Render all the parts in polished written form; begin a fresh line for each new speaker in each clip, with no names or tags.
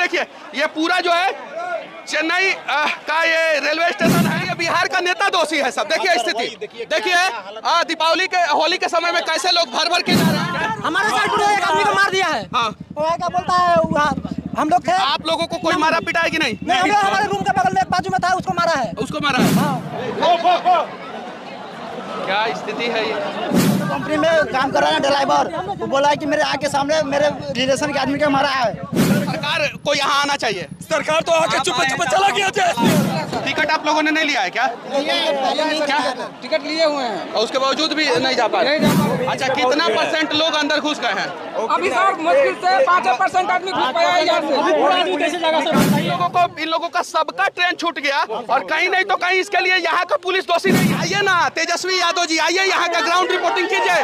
देखिए ये पूरा जो है चेन्नई का ये रेलवे स्टेशन है, ये बिहार का नेता दोषी है सब। देखिए स्थिति देखिए, दीपावली के होली के समय में कैसे लोग भर भर के जा रहे हैं।
हमारे साइड में एक आदमी को मार दिया है।
हाँ,
वो क्या बोलता है, हम लोग थे।
आप लोगों को कोई मारा पिटा है कि नहीं?
नहीं, हमारे रूम के बगल में एक बाजू में था, उसको मारा है।
उसको मारा है?
हाँ।
क्या स्थिति है ये?
कंपनी में काम कर रहा है ड्राइवर, वो बोला है कि मेरे आगे सामने मेरे रिलेशन के आदमी को मारा है।
सरकार को यहाँ आना चाहिए।
सरकार तो आके चुप चला गया।
टिकट आप लोगों ने नहीं लिया है क्या?
क्या टिकट लिए हुए हैं
और उसके बावजूद भी नहीं जा पा रहे? अच्छा, कितना % लोग अंदर घुस गए हैं?
अभी सर मुश्किल से 5% आदमी घुस पाया है यहाँ
से। इन लोगों का सबका ट्रेन छूट गया और कहीं नहीं तो कहीं इसके लिए यहाँ का पुलिस दोषी नहीं। आइए ना तेजस्वी यादव जी, आइए यहाँ का ग्राउंड रिपोर्टिंग कीजिए।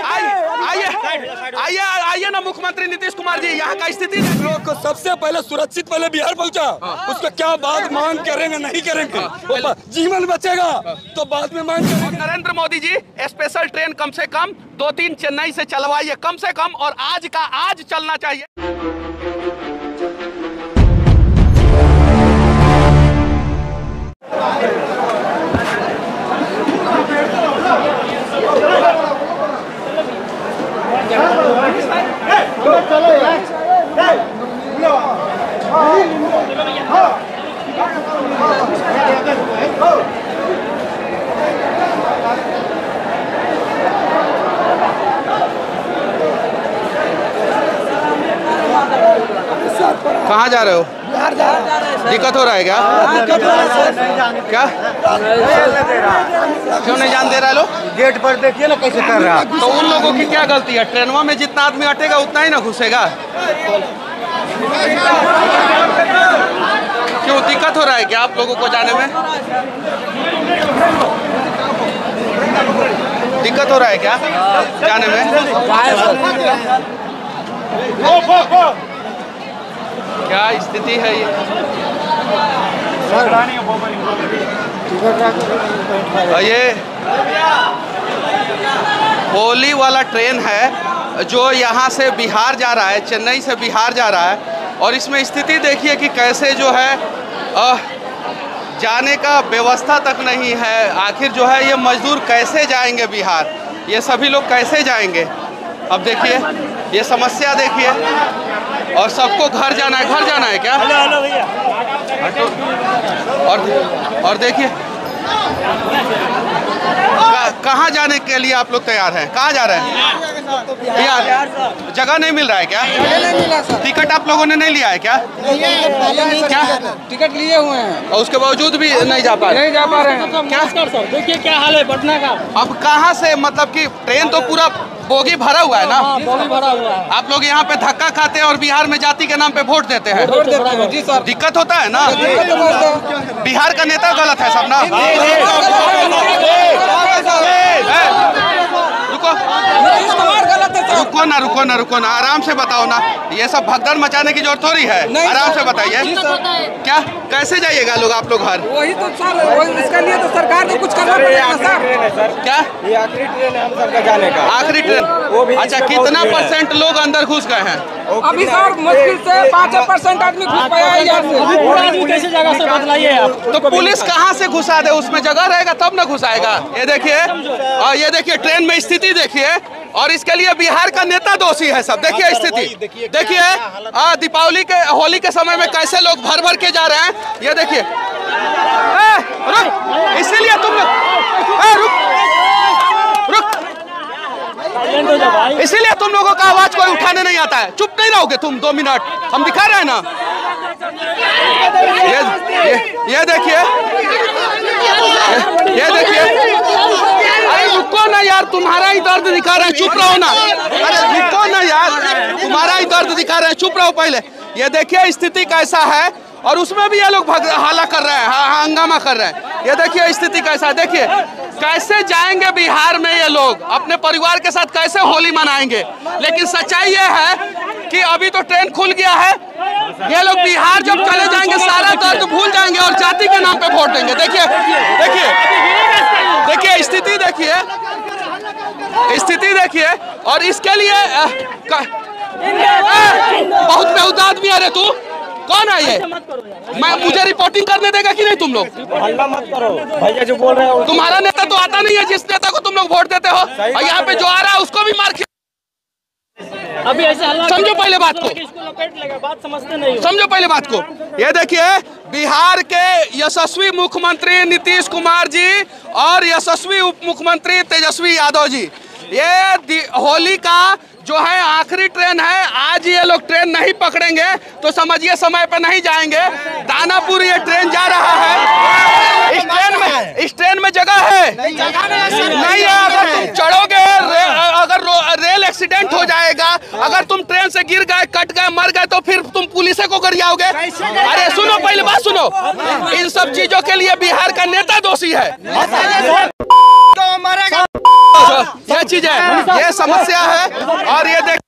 आइए ना मुख्यमंत्री नीतीश कुमार जी, यहाँ का स्थिति
लोग को सबसे पहले सुरक्षित पहले बिहार पहुंचा, उसका क्या बात मांग करेंगे नहीं करेंगे, जीवन बचेगा तो बाद में मांग करेंगे।
नरेंद्र मोदी जी स्पेशल ट्रेन कम से कम 2-3 चेन्नई से चलवाइए कम से कम, और आज का आज चलना चाहिए। कहाँ जा रहे हो?
बिहार जा रहे हैं।
दिक्कत हो रहा है क्या? क्या क्यों नहीं जान दे रहा है लोग?
गेट पर देखिए ना कैसे कर रहा है।
तो उन लोगों की क्या गलती है? ट्रेनों में जितना आदमी अटेगा उतना ही ना घुसेगा। क्यों दिक्कत हो रहा है क्या आप लोगों को जाने में? दिक्कत हो रहा है क्या जाने में? क्या स्थिति है ये? ये होली वाला ट्रेन है जो यहाँ से बिहार जा रहा है, चेन्नई से बिहार जा रहा है, और इसमें स्थिति देखिए कि कैसे जो है जाने का व्यवस्था तक नहीं है। आखिर जो है ये मजदूर कैसे जाएंगे बिहार? ये सभी लोग कैसे जाएंगे? अब देखिए ये समस्या देखिए, और सबको घर जाना है क्या? और देखिए कहाँ जाने के लिए आप लोग तैयार हैं? कहाँ जा रहे हैं? बिहार। जगह नहीं मिल रहा है क्या?
नहीं मिला सर।
टिकट आप लोगों ने नहीं लिया है क्या?
क्या टिकट लिए हुए हैं
और उसके बावजूद भी नहीं जा पा रहे
हैं।
क्या
सर देखिए क्या हाल है पटना का।
अब कहाँ से, मतलब कि ट्रेन तो पूरा बोगी भरा हुआ है ना?
बोगी भरा हुआ है।
आप लोग यहाँ पे धक्का खाते हैं और बिहार में जाति के नाम पे वोट देते हैं।
जी सर।
दिक्कत होता है ना? बिहार का नेता गलत है सब ना? रुको ना, आराम से बताओ ना। ये सब भगदड़ मचाने की जरूरत थोड़ी है, आराम से बताइए। क्या कैसे जाइएगा लोग आप लोग घर?
वही तो सर, इसके लिए तो सरकार को कुछ करना पड़ेगा सर।
क्या
ये आखिरी ट्रेन है हम सबका जाने का?
आखिरी ट्रेन? अच्छा, कितना % लोग अंदर घुस गए हैं?
अभी सर मुश्किल से 5% आदमी घुस पाया है यहाँ से।
कैसे जगह से बदलाइए आप?
तो पुलिस कहाँ से घुसा दे? उसमें जगह रहेगा तब ना घुसाएगा। ये देखिए ट्रेन में स्थिति देखिए, और इसके लिए बिहार का नेता दोषी है सब। देखिए स्थिति देखिए, दीपावली के होली के समय में कैसे लोग भर भर के जा रहे हैं। ये देखिए, इसीलिए तुम इसीलिए तुम लोगों का आवाज कोई उठाने नहीं आता है। चुप नहीं रहोगे तुम 2 मिनट? हम दिखा रहे हैं ना। ये देखिए, अरे रुको ना यार, तुम्हारा ही दर्द दिखा रहे हैं, चुप रहो ना। अरे रुको ना यार, तुम्हारा ही दर्द दिखा रहे हैं, चुप रहो पहले। ये देखिए स्थिति कैसा है, और उसमें भी ये लोग हल्ला कर रहे हैं, हंगामा कर रहे हैं। ये देखिए स्थिति कैसा है, देखिए कैसे जाएंगे बिहार में ये लोग, अपने परिवार के साथ कैसे होली मनाएंगे। लेकिन सच्चाई ये है कि अभी तो ट्रेन खुल गया है, ये लोग बिहार जब चले जाएंगे सारा दर्द भूल जाएंगे और जाति के नाम पे वोट देंगे। देखिए स्थिति देखिए, और इसके लिए बहुत बेहुदा आदमी है रे तू। कौन है ये? मैं मुझे रिपोर्टिंग करने देगा कि नहीं तुम लोग?
हल्ला मत करो भैया, जो बोल रहे हो
तुम्हारा नेता तो आता नहीं है जिस नेता को तुम लोग वोट देते हो, और यहाँ पे जो आ रहा है उसको भी मार।
अभी ऐसे
समझो पहले बात को,
बात समझते नहीं हो।
समझो पहले बात को। ये देखिए, बिहार के यशस्वी मुख्यमंत्री नीतीश कुमार जी और यशस्वी उप मुख्यमंत्री तेजस्वी यादव जी, ये होली का जो है आखिरी ट्रेन है। आज ये लोग ट्रेन नहीं पकड़ेंगे तो समझिए समय पे नहीं जाएंगे। दानापुर ये ट्रेन जा रहा है। इस ट्रेन में जगह है नहीं है। अगर तुम चढ़ोगे, अगर रेल एक्सीडेंट हो जाएगा, अगर तुम ट्रेन से गिर गए, कट गए, मर गए तो फिर तुम पुलिस को गरियाओगे। अरे सुनो, पहले बात सुनो। इन सब चीजों के लिए बिहार का नेता दोषी है। ये चीज है, ये समस्या है। और ये देख,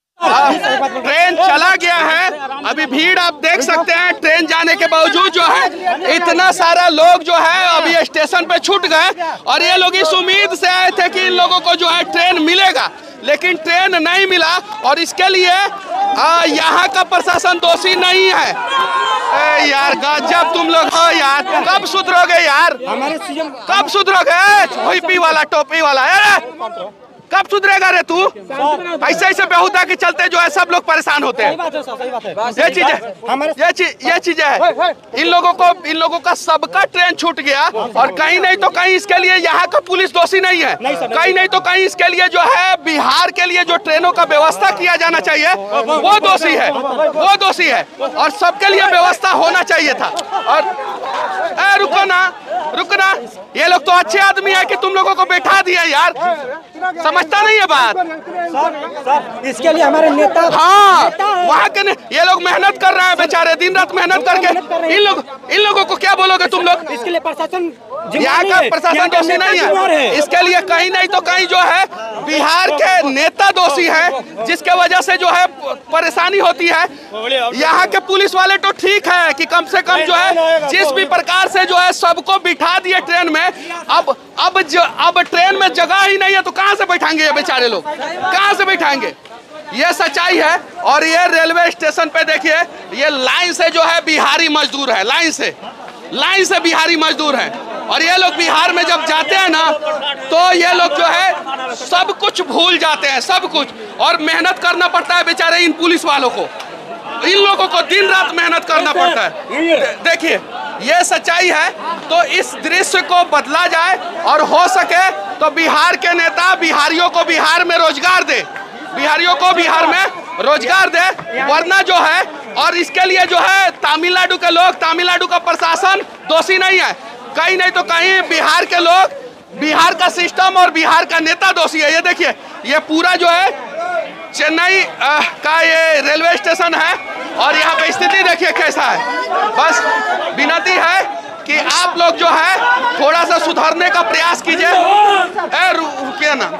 ट्रेन चला गया है, अभी भीड़ आप देख सकते हैं। ट्रेन जाने के बावजूद जो है इतना सारा लोग जो है अभी स्टेशन पे छूट गए, और ये लोग इस उम्मीद से आए थे कि इन लोगों को जो है ट्रेन मिलेगा, लेकिन ट्रेन नहीं मिला। और इसके लिए यहाँ का प्रशासन दोषी नहीं है। यार गजब तुम लोग हो यार, कब सुधरोगे यार? कब सुधरोगे? टोपी वाला, टोपी वाला, कब सुधरेगा रे तू? ऐसे बेहुदा के चलते जो है सब लोग परेशान होते हैं। ये चीज है, ये चीज है। इन लोगों का सबका ट्रेन छूट गया, और कहीं नहीं तो कहीं इसके लिए यहाँ का पुलिस दोषी नहीं है। कहीं नहीं तो कहीं इसके लिए जो है बिहार के लिए जो ट्रेनों का व्यवस्था किया जाना चाहिए वो दोषी है, वो दोषी है। और सबके लिए व्यवस्था होना चाहिए था। और रुको ना, रुको ना, ये लोग तो अच्छे आदमी है कि तुम लोगों को बैठा दिया यार। समझता नहीं है बात।
सर इसके लिए हमारे नेता,
हाँ, वहाँ के ये लोग मेहनत कर रहे हैं बेचारे, दिन रात मेहनत करके। इन लोगों को क्या बोलोगे तुम लोग?
इसके लिए प्रशासन,
यहाँ का प्रशासन दोषी नहीं है। इसके लिए कहीं नहीं तो कहीं जो है बिहार के नेता दोषी है, जिसके वजह से जो है परेशानी होती है। यहाँ के पुलिस वाले तो ठीक है कि कम से कम जो है जिस भी प्रकार से जो है सबको बिठा दिए ट्रेन में। अब ट्रेन में जगह ही नहीं है तो कहाँ से बैठाएंगे ये बेचारे लोग? कहाँ से बैठाएंगे? ये सच्चाई है। और ये रेलवे स्टेशन पे देखिए, ये लाइन से जो है बिहारी मजदूर है, लाइन से बिहारी मजदूर है। और ये लोग बिहार में जब जाते हैं ना तो ये लोग जो है सब कुछ भूल जाते हैं, सब कुछ। और मेहनत करना पड़ता है बेचारे इन पुलिस वालों को, इन लोगों को दिन रात मेहनत करना पड़ता है। देखिए, ये सच्चाई है। तो इस दृश्य को बदला जाए, और हो सके तो बिहार के नेता बिहारियों को बिहार में रोजगार दे, बिहारियों को बिहार में रोजगार दे। वरना जो है, और इसके लिए जो है तमिलनाडु के लोग, तमिलनाडु का प्रशासन दोषी नहीं है। कहीं नहीं तो कहीं बिहार के लोग, बिहार का सिस्टम और बिहार का नेता दोषी है। ये देखिए, ये पूरा जो है चेन्नई का ये रेलवे स्टेशन है, और यहाँ पे स्थिति देखिए कैसा है। बस विनती है कि आप लोग जो है थोड़ा सा सुधारने का प्रयास कीजिए। रुकिए ना,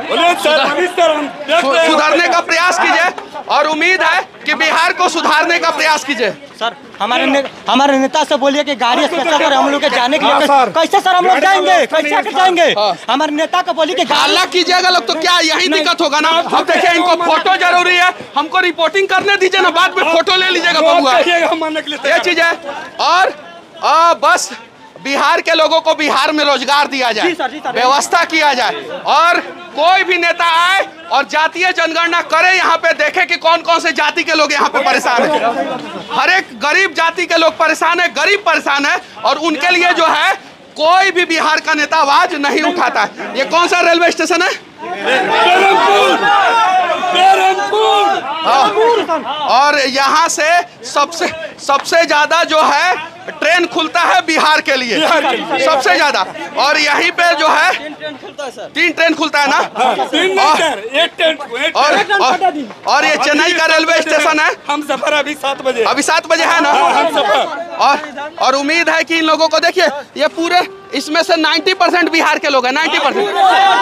सुधारने का प्रयास कीजिए, और उम्मीद है कि बिहार को सुधारने का प्रयास कीजिए।
सर हमारे नेता से बोलिए कि गाड़ी स्पेशल कर हम लोग के जाने के लिए। कैसे सर हम लोग जाएंगे? कैसे जाएंगे? हमारे नेता को बोलिए कि
हल्ला कीजिएगा लोग तो क्या यही दिक्कत होगा ना। अब देखिए, इनको फोटो जरूरी है, हमको रिपोर्टिंग करने दीजिए ना, बाद में फोटो ले लीजिएगा बबुआ। ये चीज है। और बस बिहार के लोगों को बिहार में रोजगार दिया जाए, व्यवस्था किया जाए, और कोई भी नेता आए और जातीय जनगणना करे, यहाँ पे देखे कि कौन कौन से जाति के लोग यहाँ पे परेशान है। हर एक गरीब जाति के लोग परेशान है, गरीब परेशान है, और उनके लिए जो है कोई भी बिहार का नेता आवाज नहीं उठाता है। ये कौन सा रेलवे स्टेशन है? और यहाँ से सबसे ज्यादा जो है ट्रेन खुलता है बिहार के लिए, सबसे ज्यादा। और यहीं पे जो है 3 ट्रेन खुलता है ना। और ये चेन्नई का रेलवे स्टेशन है।
हम सफर अभी 7 बजे,
अभी 7 बजे है ना। और उम्मीद है कि इन लोगों को, देखिए ये पूरे इसमें से 90% बिहार के लोग हैं, 90%।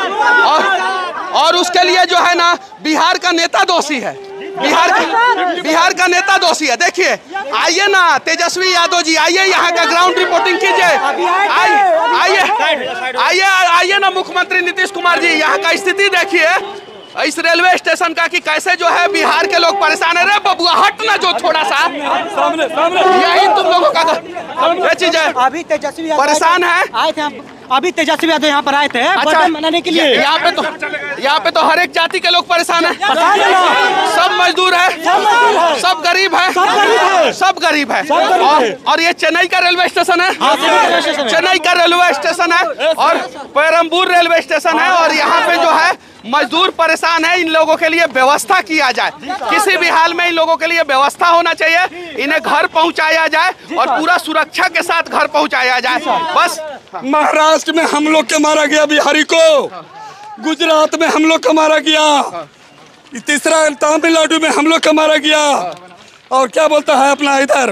और उसके लिए जो है ना बिहार का नेता दोषी है, बिहार का नेता दोषी है। देखिए, आइए ना तेजस्वी यादव जी, आइए यहाँ का ग्राउंड रिपोर्टिंग कीजिए। आइए ना मुख्यमंत्री नीतीश कुमार जी, यहाँ का स्थिति देखिए। इस रेलवे स्टेशन का कि कैसे जो है बिहार के लोग परेशान है। रे बबुआ हट ना जो थोड़ा सा
सामने सामने
यही तुम लोगों का ये चीज है।
अभी तेजस्वी यादव
परेशान है।
आए थे अभी तेजस्वी यादव यहाँ पर आए थे बर्थडे मनाने के लिए।
यहाँ पे तो हर एक जाति के लोग परेशान है। सब मजदूर है, सब गरीब है, सब गरीब है। और ये चेन्नई का रेलवे स्टेशन है, चेन्नई का रेलवे स्टेशन है और पेरम्बूर रेलवे स्टेशन है। और यहाँ पे जो है मजदूर परेशान है। इन लोगों के लिए व्यवस्था किया जाए, किसी भी हाल में इन लोगों के लिए व्यवस्था होना चाहिए। इन्हें घर पहुंचाया जाए और पूरा सुरक्षा के साथ घर पहुंचाया जाए। बस
महाराष्ट्र में हम लोग के मारा गया बिहारी को, गुजरात में हम लोग का मारा गया, तीसरा तमिलनाडु में हम लोग का मारा गया। और क्या बोलता है अपना इधर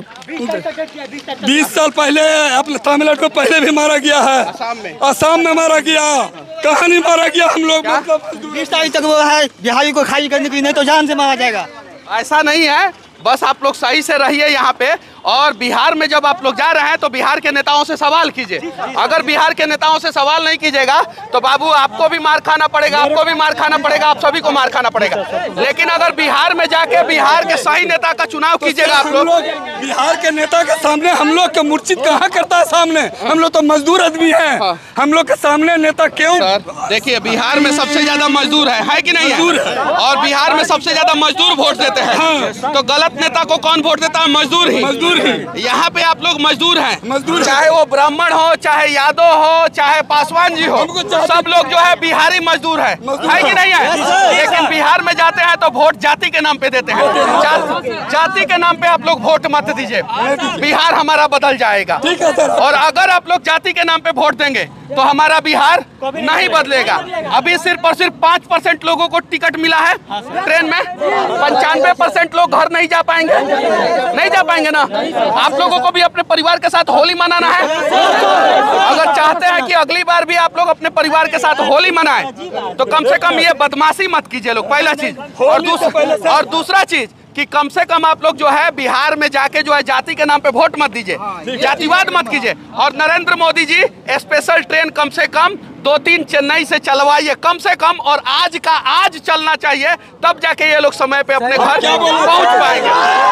20 साल पहले अपने तमिलनाडु में पहले भी मारा गया है, असम में मारा गया। कहाँ नहीं मारा गया हम लोग, मतलब
20 तारीख तक वो है बिहारी को खाली करने की, नहीं तो जान से मारा जाएगा।
ऐसा नहीं है, बस आप लोग सही से रहिए यहाँ पे। और बिहार में जब आप लोग जा रहे हैं तो बिहार के नेताओं से सवाल कीजिए। अगर बिहार के नेताओं से सवाल नहीं कीजिएगा तो बाबू आपको भी मार खाना पड़ेगा, आपको भी मार खाना पड़ेगा, आप सभी को मार खाना पड़ेगा। लेकिन अगर बिहार में जाके बिहार के सही नेता का चुनाव कीजिएगा आप लोग।
बिहार के नेता के सामने हम लोग का मूर्छित कहाँ करता है सामने, हम लोग तो मजदूर आदमी हैं। हम लोग के सामने नेता क्यों?
देखिए बिहार में सबसे ज्यादा मजदूर है कि नहीं है? और बिहार में सबसे ज्यादा मजदूर वोट देते हैं। तो गलत नेता को कौन वोट देता है? मजदूर ही। यहाँ पे आप लोग मजदूर हैं, मजदूर, चाहे वो ब्राह्मण हो, चाहे यादव हो, चाहे पासवान जी हो, सब लोग जो है बिहारी मजदूर है कि नहीं है? लेकिन बिहार में जाते हैं तो वोट जाति के नाम पे देते हैं। जाति के नाम पे आप लोग वोट मत दीजिए, बिहार हमारा बदल जाएगा। और अगर आप लोग जाति के नाम पे वोट देंगे तो हमारा बिहार नहीं बदलेगा। अभी सिर्फ और सिर्फ 5% लोगों को टिकट मिला है ट्रेन में, 95% लोग घर नहीं जा पाएंगे, नहीं जा पाएंगे ना। आप लोगों को भी अपने परिवार के साथ होली मनाना है। अगर चाहते हैं कि अगली बार भी आप लोग अपने परिवार के साथ होली मनाएं तो कम से कम ये बदमाशी मत कीजिए लोग, पहला चीज। और दूसरा चीज कि कम से कम आप लोग जो है बिहार में जाके जो है जाति के नाम पे वोट मत दीजिए, जातिवाद मत कीजिए। और नरेंद्र मोदी जी स्पेशल ट्रेन कम से कम 2-3 चेन्नई से चलवाइए कम से कम, और आज का आज चलना चाहिए, तब जाके ये लोग समय पे अपने घर पहुंच पाएंगे।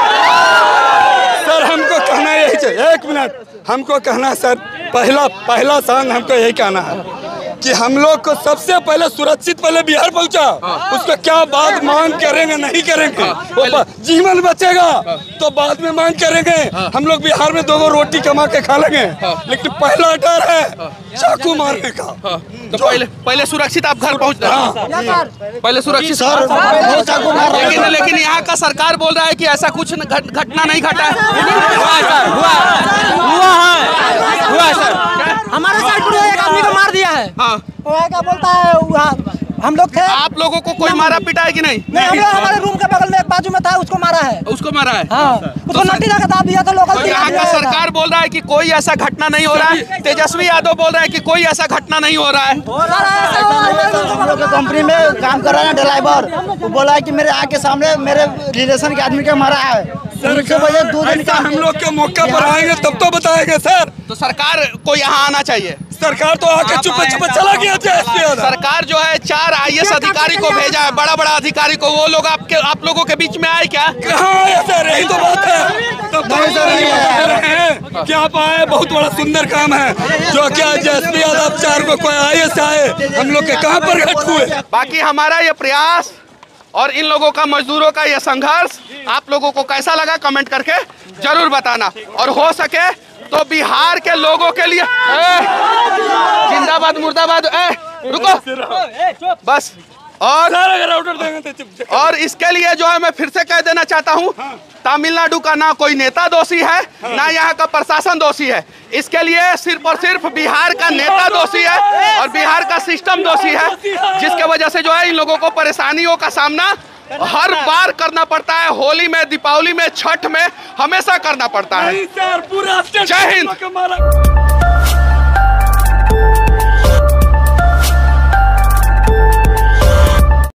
सर हमको कहना यही चाहिए, एक मिनट हमको कहना सर, पहला सॉन्ग हमको यही कहना है कि हम लोग को सबसे पहले सुरक्षित पहले बिहार पहुंचा। उसका क्या बाद मांग करेंगे नहीं करेंगे, जीवन बचेगा तो बाद में मांग करेंगे। हम लोग बिहार में 2 रोटी कमा के खा लेंगे, लेकिन पहला डर है चाकू मारने का।
तो पहले सुरक्षित आप घर पहुंचते हैं, पहले सुरक्षित। लेकिन यहाँ का सरकार बोल रहा है कि ऐसा कुछ घटना नहीं घटा है।
हुआ है सर, हमारे साइड पर एक आदमी को मार दिया है। वो क्या बोलता है, हम लोग थे,
आप लोगों को कोई मारा पीटा है कि नहीं?
नहीं, हमारे रूम के बगल में एक बाजू में था, उसको मारा है।
उसको मारा है?
हाँ, उसको नटी लगा दाब दिया था लोकल।
तो यहाँ का सरकार बोल रहा है कि कोई ऐसा घटना नहीं हो रहा है, तेजस्वी यादव बोल रहा है कि कोई ऐसा घटना नहीं हो रहा है।
हम लोग कंपनी में काम कर रहा है ड्राइवर, वो बोला है कि मेरे आँख के सामने मेरे रिलेशन के आदमी को मारा है।
सर 2 दिन का हम लोग के मौके पर आएंगे तब तो बताएंगे सर।
तो सरकार को यहाँ आना चाहिए।
सरकार तो आके चुप चला गया।
सरकार जो है 4 IAS अधिकारी को भेजा है, बड़ा अधिकारी को। वो लोग आप लोगों के बीच में आए क्या?
कहाँ आए सर, यही तो बात है। तब तो क्या आप आए, बहुत बड़ा सुंदर काम है जो क्या जेएसपी यादव 4 को कोई IAS आए, हम लोग के कहाँ प्रकट हुए।
बाकी हमारा ये प्रयास और इन लोगों का, मजदूरों का ये संघर्ष आप लोगों को कैसा लगा कमेंट करके जरूर बताना। और हो सके तो बिहार के लोगों के लिए जिंदाबाद मुर्दाबाद। रुको बस। और इसके लिए जो है मैं फिर से कह देना चाहता हूँ, तमिलनाडु का ना कोई नेता दोषी है, ना यहाँ का प्रशासन दोषी है। इसके लिए सिर्फ और सिर्फ बिहार का नेता दोषी है और बिहार का सिस्टम दोषी है, जिसके वजह से जो है इन लोगों को परेशानियों का सामना हर बार करना पड़ता है। होली में, दीपावली में, छठ में हमेशा करना पड़ता है।
जय हिंद।